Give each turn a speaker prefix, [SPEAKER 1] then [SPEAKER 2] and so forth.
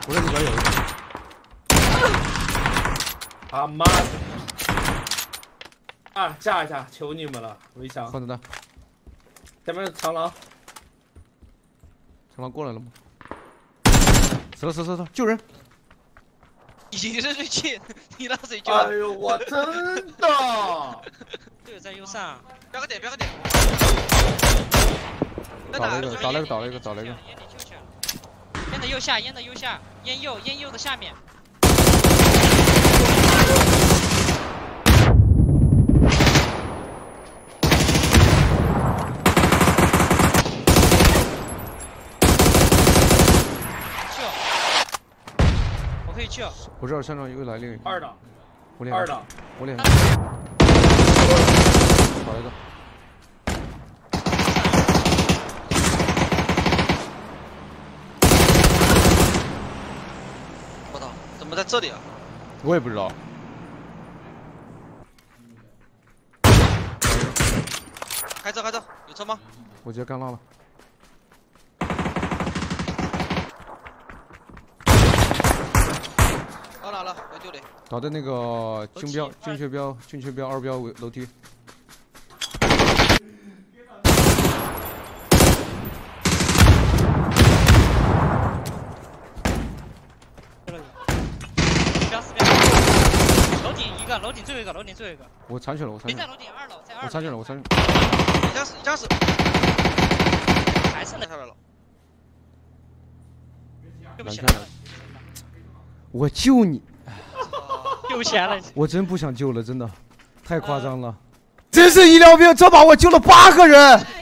[SPEAKER 1] 我这里边有一个。
[SPEAKER 2] 他妈的！啊，架一下，求你们了，围墙。
[SPEAKER 1] 换子弹。
[SPEAKER 2] 前面长狼。
[SPEAKER 1] 长狼过来了吗？死了，救人！
[SPEAKER 3] 你是最近，你让谁救？
[SPEAKER 2] 哎呦，我真的。
[SPEAKER 3] 队友在右上，标个点。
[SPEAKER 1] 倒了一个。
[SPEAKER 3] 烟的右下，烟右的下面。我可以救。
[SPEAKER 1] 我这儿山上又来另一个。
[SPEAKER 2] 二的。
[SPEAKER 1] 我脸上。倒了一个。
[SPEAKER 3] 我操，怎么在这里啊？
[SPEAKER 1] 我也不知道。
[SPEAKER 3] 开车，有车吗？
[SPEAKER 1] 我直接干拉了。
[SPEAKER 3] 到哪了？有救的。
[SPEAKER 1] 倒在那个军区标2标楼梯。
[SPEAKER 3] 楼顶最后一个。
[SPEAKER 1] 我残血了，
[SPEAKER 3] 没在楼顶2楼，在2楼。
[SPEAKER 1] 我残血了。
[SPEAKER 3] 一家死。还剩了下来了。救不起来了。
[SPEAKER 1] 我救你。
[SPEAKER 3] 救不起来了。
[SPEAKER 1] 我真不想救了，真的，太夸张了。真是医疗兵，这把我救了8个人。